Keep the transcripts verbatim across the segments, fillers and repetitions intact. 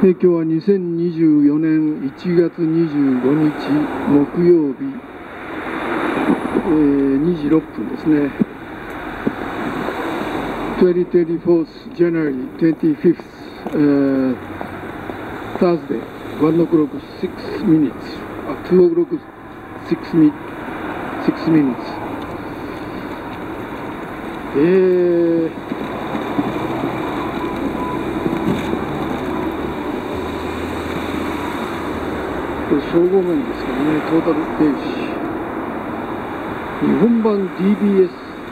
え今日はにせんにじゅうよねんいちがつにじゅうごにち木曜日、えー、にじろっぷんですね。にせんにじゅうよん January twenty-fifth、uh, Thursday one o'clock six minutes uh, two o'clock six minutes six minutes えー総合面ですからね、トータルページ。日本版 ディービーエス、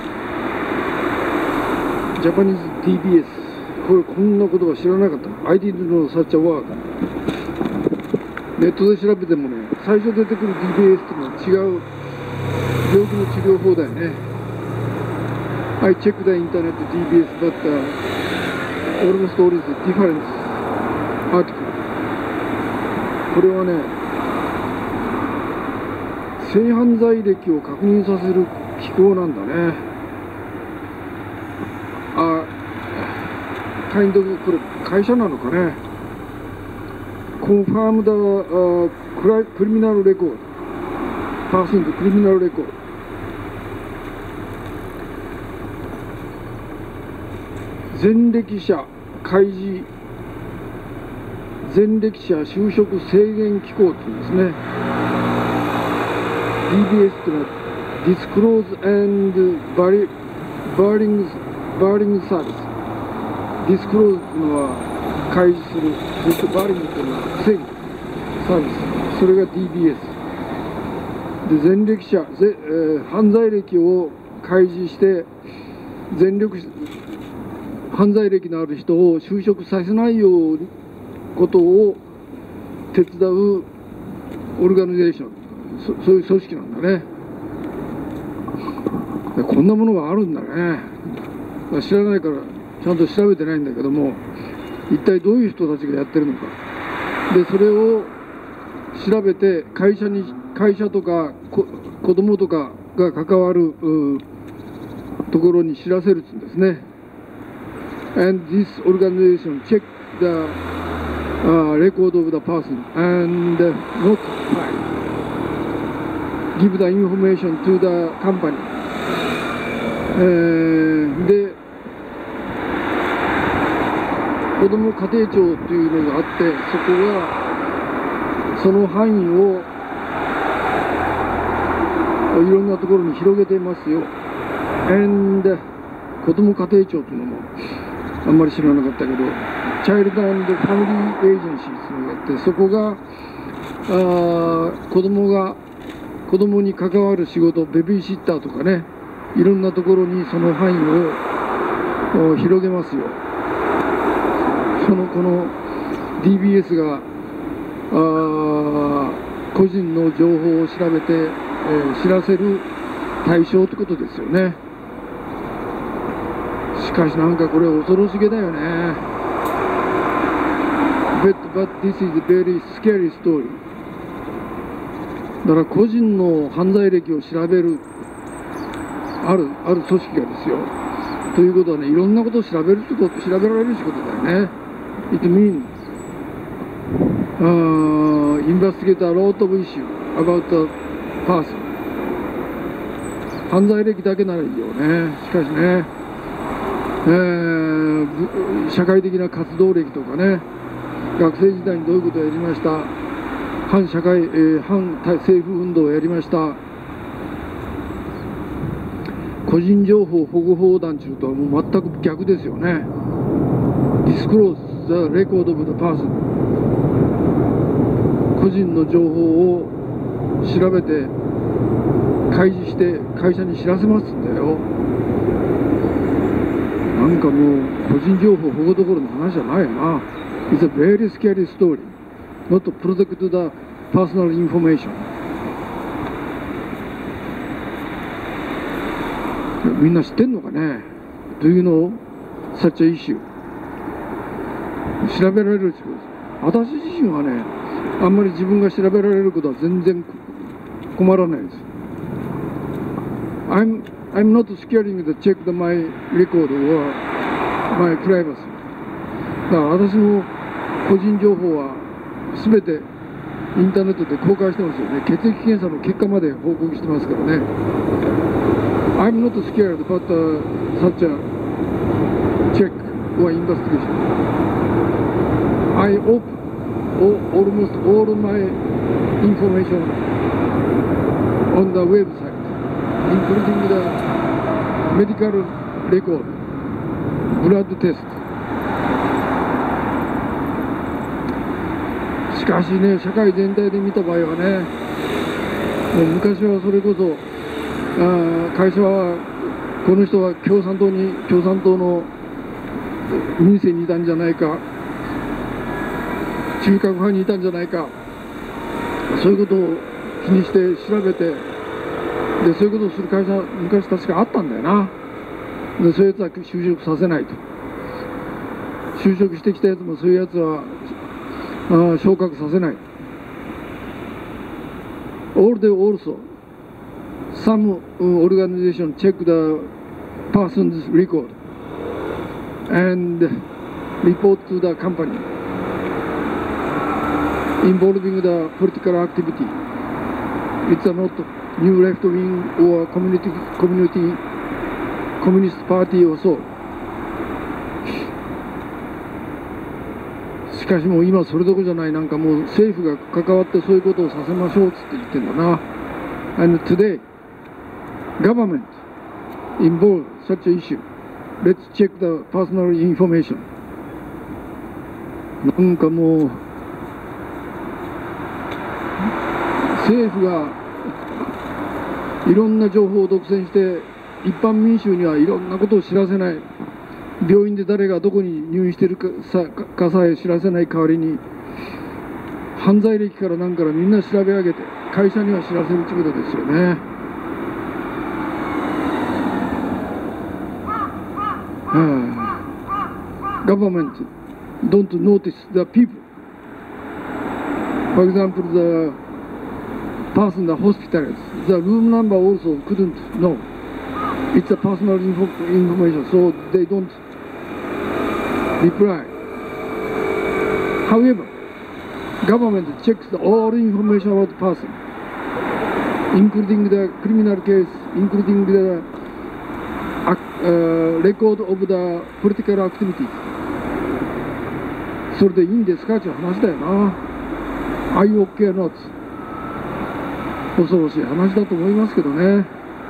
ジャパニーズ ディービーエス、これこんなことは知らなかった。アイディー のサッチャーワード。ネットで調べてもね、最初出てくる ディービーエス というのは違う病気の治療法だよね。I checked the internet ディービーエスbut、uh, almost always different article。これはね、性犯罪歴を確認させる機構なんだね。あ、カインドこれ会社なのかね。コンファームダークリミナルレコード、パーセントクリミナルレコード。前歴者開示前歴者就職制限機構っていうんですね。ディービーエス というのは Disclose and Barring Service。 Disclose というのは開示する、そして Barring というのは防ぐサービス、それが ディービーエス で、前歴者、えー、犯罪歴を開示して前歴犯罪歴のある人を就職させないようにことを手伝うオルガニゼーション、そ, そういう組織なんだね。こんなものがあるんだね。知らないからちゃんと調べてないんだけども、一体どういう人たちがやってるのか。でそれを調べて会社に会社とかこ子供とかが関わるところに知らせるんですね。And this organization check the、uh, record of the person and notify give the information to the company、えー、で子ども家庭庁というのがあって、そこがその範囲をいろんなところに広げていますよ。 And 子ども家庭庁というのもあんまり知らなかったけど、チャイルド&ファミリーエージェンシーというのがあって、そこがあ子どもが子供に関わる仕事、ベビーシッターとかね、いろんなところにその範囲を広げますよ。そのこの ディービーエス があ個人の情報を調べて、えー、知らせる対象ってことですよね。しかしなんかこれ恐ろしげだよね。But, but this is a very scary story。だから個人の犯罪歴を調べるあるある組織がですよ。ということはね、いろんなことを調べる仕事、調べられる仕事だよね。It means、uh, investigate a lot of issue about the person。犯罪歴だけならいいよね。しかしね、えー、社会的な活動歴とかね、学生時代にどういうことをやりました、反社会、えー、反政府運動をやりました。個人情報保護法団というとはもう全く逆ですよね。Disclose the record of the person。個人の情報を調べて開示して会社に知らせますんだよ。なんかもう個人情報保護どころの話じゃないよな。It's a very scary story.Not to protect the personal information。 みんな知ってんのかね。 Do you know such an issue？ 調べられる仕事です。私自身はね、あんまり自分が調べられることは全然困らないです。 I'm, I'm not scaring to check the my record or my privacy。だから私も個人情報は全てインターネットで公開してますよね。血液検査の結果まで報告してますからね。I'm not scared, but uh, such a check or investigation. I open all, almost all my information on the website, including the medical record, blood test. しかしね、社会全体で見た場合はね、もう昔はそれこそあ会社はこの人は共産党に共産党の民生にいたんじゃないか、中核派にいたんじゃないか、そういうことを気にして調べて、でそういうことをする会社昔確かあったんだよな。でそういうやつは就職させないと。就職してきたやつもそういうやつはあ昇格させない。All the also some organization check the person's record and report to the company involving the political activity. It's not new left wing or community community communist party or so. しかしもう今それどころじゃない、なんかもう政府が関わってそういうことをさせましょうっつって言ってんだな。And today, government involved such an issue. Let's check the personal information. なんかもう政府がいろんな情報を独占して一般民衆にはいろんなことを知らせない。病院で誰がどこに入院しているかさ、かさえ知らせない代わりに犯罪歴から何からみんな調べ上げて会社には知らせるということですよね。はあ、Government don't notice the people. For example, the person in the hospitals, the room number also couldn't know. It's a personal info information, so they don't reply. However, government checks the all information about the person, including the criminal case, including the uh, record of the political activities. それでいいんですかっていう話だよな。Are you okay or not? 恐ろしい話だと思いますけどね。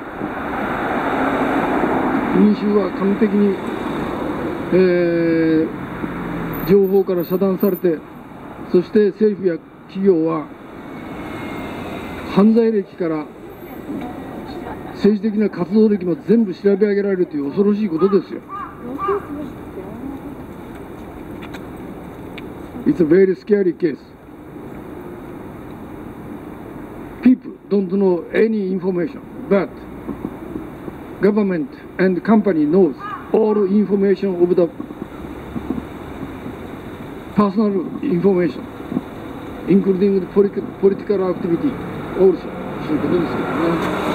民衆は完璧に、えー、情報から遮断されて、そして政府や企業は犯罪歴から政治的な活動歴も全部調べ上げられるという恐ろしいことですよ。It's a very scary case. People don't know any information, but government and company knows all information of the personal information, including the political activity also. そういうことですけどね。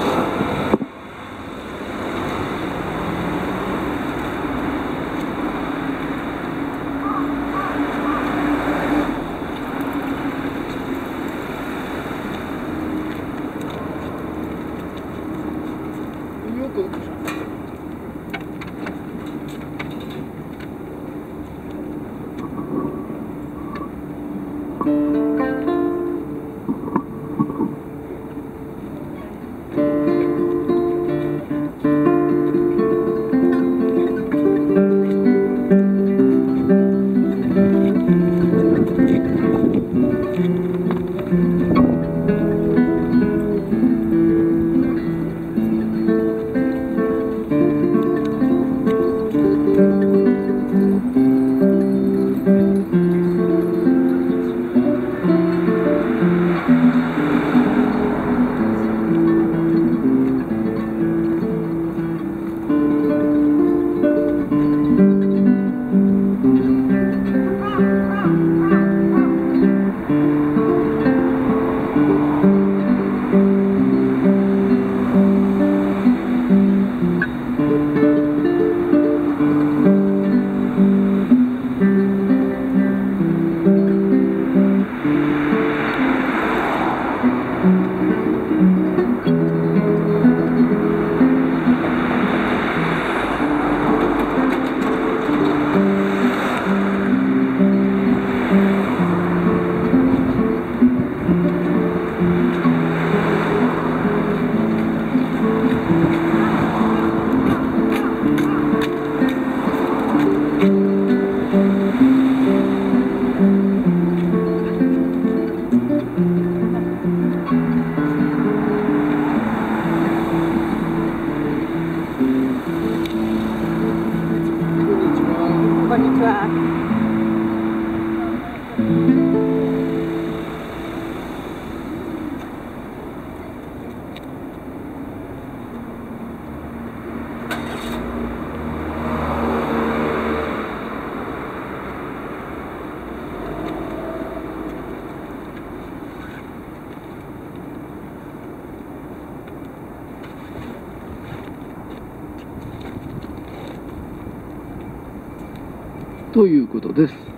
は。 ということです。